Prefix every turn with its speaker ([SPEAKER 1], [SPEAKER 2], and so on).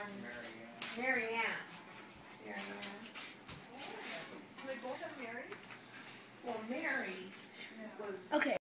[SPEAKER 1] Mary Ann.
[SPEAKER 2] They both have Marys?
[SPEAKER 1] Well, Mary was.
[SPEAKER 3] Okay.